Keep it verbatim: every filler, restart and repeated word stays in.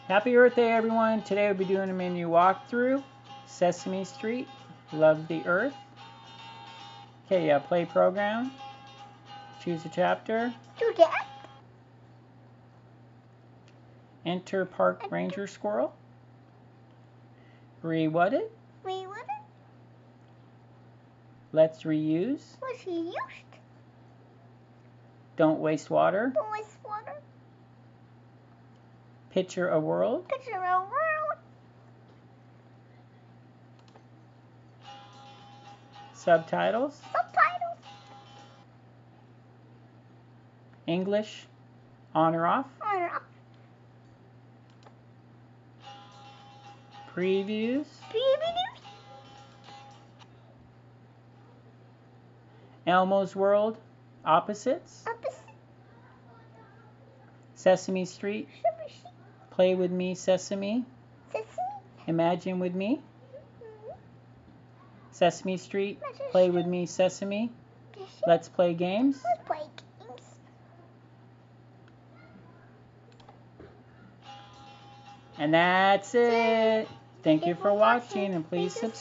Happy Earth Day, everyone. Today we'll be doing a menu walkthrough. Sesame Street, Love the Earth. Okay, yeah, play program. Choose a chapter. Do that. Enter Park Ranger Squirrel. Re-what it. Re-what it? Let's reuse. What's he used? Don't waste water. Don't waste water. Picture a world. Picture a world. Subtitles. Subtitles. English. On or off. On or off. Previews. Previews. Elmo's World. Opposites. Opposite. Sesame Street. Sesame Street. Play with me, Sesame. Sesame. Imagine with me. Mm-hmm. Sesame Street. Sesame Play Street. with me, Sesame. Sesame. Let's play games. Let's play games. And that's it. Thank you for watching, and please subscribe.